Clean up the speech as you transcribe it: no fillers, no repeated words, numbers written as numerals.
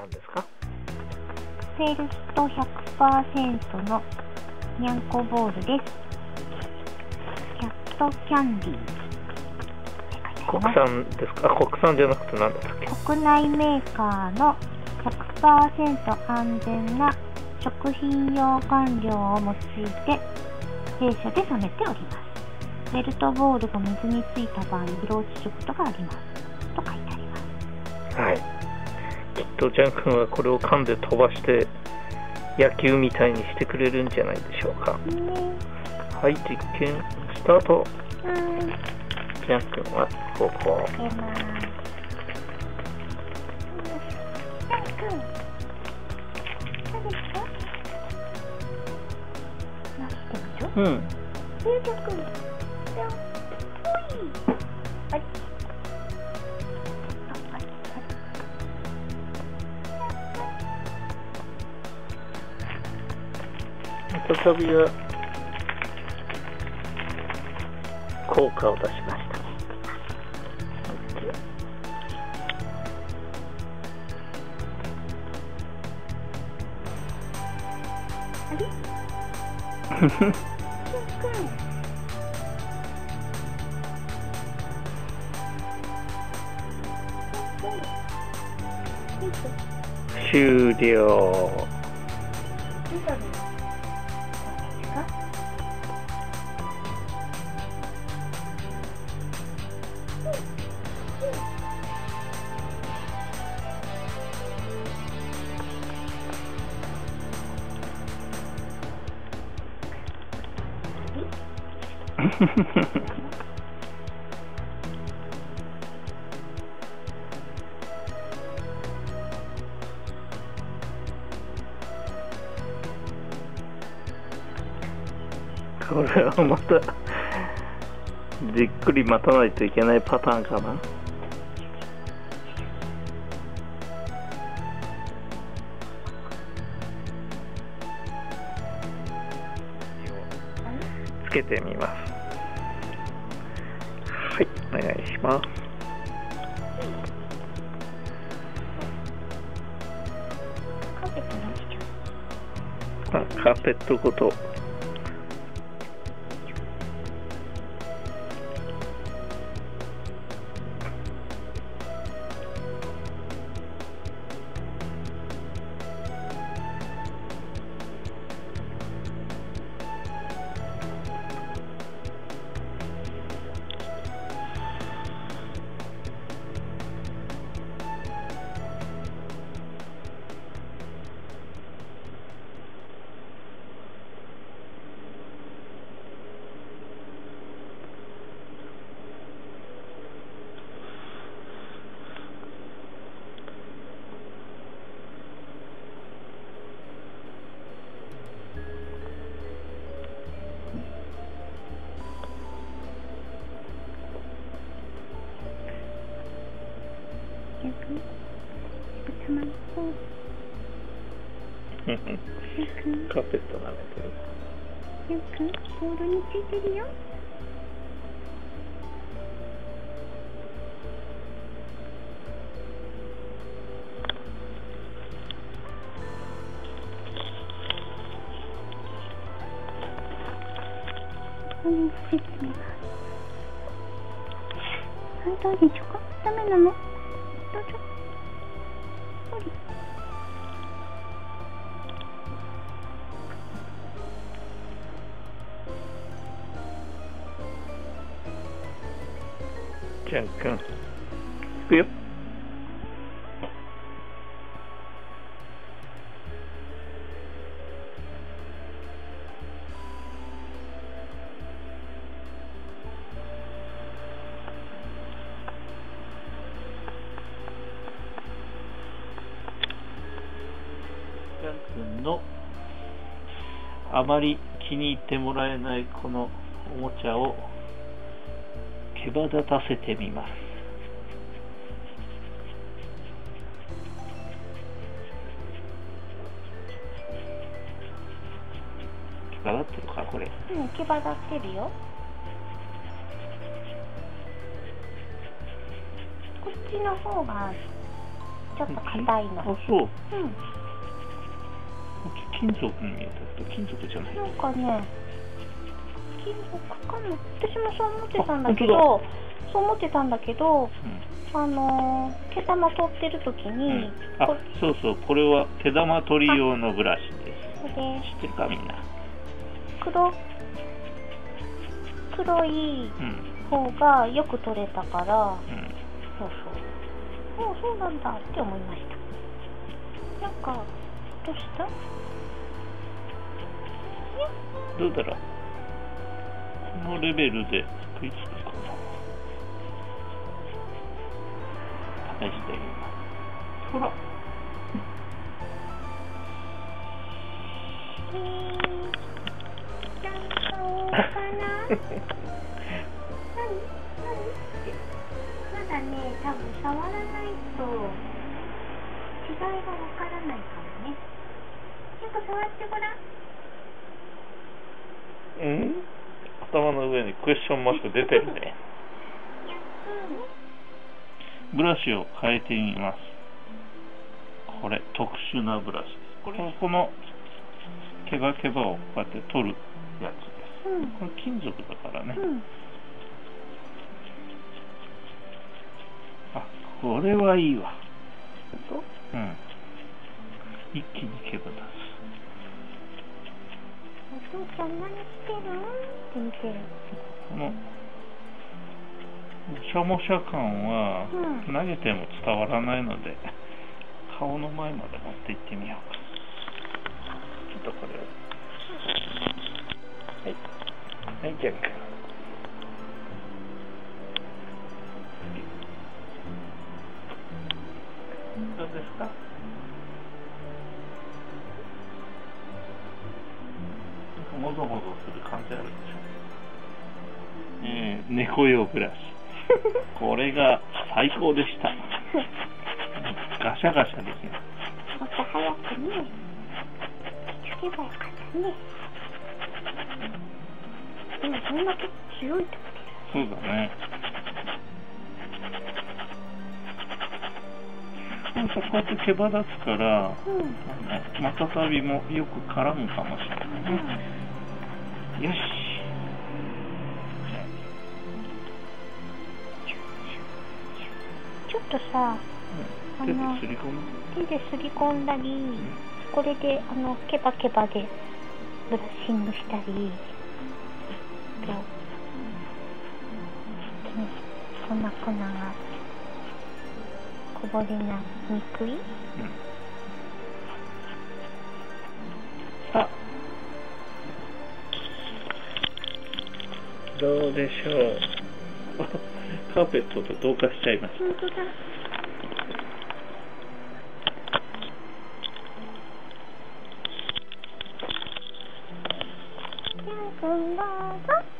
何ですか？ セールスト 100% のにゃんこボールです。キャットキャンディー。 国産ですか？国産じゃなくて何だったっけ？ 国内メーカーの 100% 安全な食品用顔料を用いて弊社で染めております。フェルトボールが水についた場合色落ちすることがありますと書いてあります。 はい。きっとジャン君はこれを噛んで飛ばして野球みたいにしてくれるんじゃないでしょうか。はい、実験スタート。ジャン君はここ。 ジャン君、何ですか？なってるでしょ？ジャン君、じゃん、ほい。あれ？ 再びは効果を出しました。 あれ？ 終了。これはまたじっくり待たないといけないパターンかな。つけてみます。はい、お願いします。カーペットごと。カーペット舐めてる。 ジャン君、ボールについてるよ。ここについてみます。はい、どうでしょうか？ダメなの？どうぞ。ほり。 ジャン君、いくよ。ジャン君のあまり気に入ってもらえないこのおもちゃを毛羽立たせてみます。毛羽立ってるかこれ？ 毛羽立ってるよ。こっちの方がちょっと硬いの。 あ、そう。 うん。 金属に見えたけど、金属じゃない。 なんかね、金属かな。私もそう思ってたんだけど、毛玉取ってる時に、 あ、そうそう、これは毛玉取り用のブラシです。 で、 知ってるかみんな。 黒い方がよく取れたから、そうなんだって思いました。なんか、どうした？ どうだろう。このレベルで食いつくかな。試してみます。ほら。 まだね、多分触らないと違いがわからないからね。ちょっと触ってごらん。 頭の上にクエスチョンマーク出てるね。ブラシを変えてみます。これ特殊なブラシです。このケバケバをこうやって取るやつです。これ金属だからね。あ、これはいいわ。一気に毛羽立つ。 お父ちゃん何してるんって見てる。 このもしゃもしゃ感は投げても伝わらないので、顔の前まで持って行ってみようか。ちょっとこれを。はい、じゃんか。どうですか？もぞもぞする感じあるでしょ。猫用ブラシ。これが最高でした。ガシャガシャできない。 もっと早くね、つけばよかったね。でもそんだけ強いってことだよ。 そうだね。こうやって毛羽立つから、またたびもよく絡むかもしれないね。よし。 ちょっとさ、 手ですり込む？ 手ですり込んだり、これでケバケバでブラッシングしたり、こんな粉がこぼれにくい？ さあ、どうでしょう。カーペットと同化しちゃいました。 本当だ。くんどうぞ。